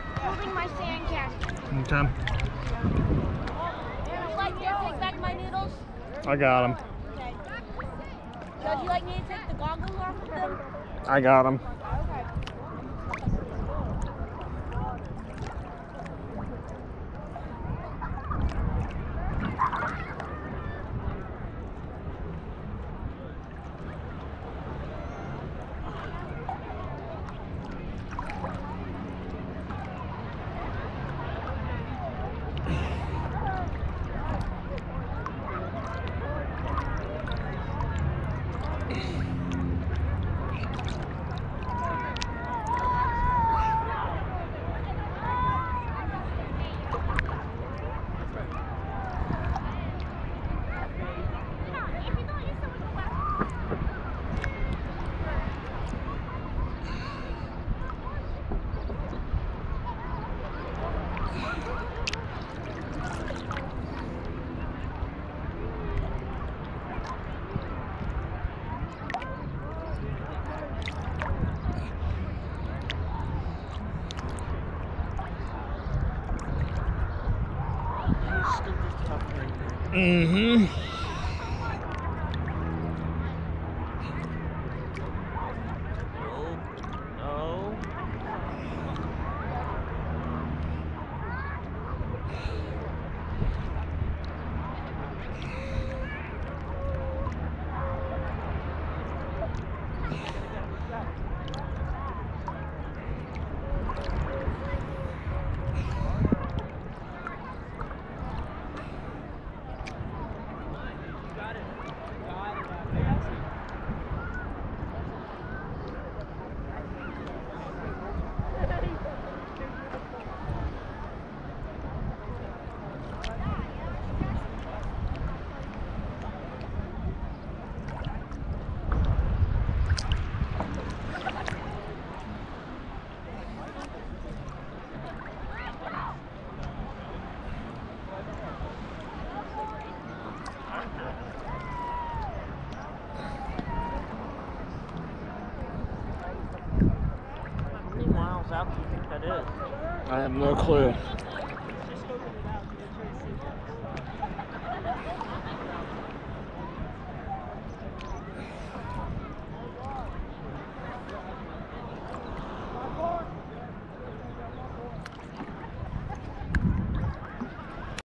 start moving my sand castle. Okay. Would you like me to take back my noodles? I got them. Okay. So would you like me to take the goggles off of them? I got them. Okay. Mm-hmm. No. How many miles out do you think that is? I have no clue.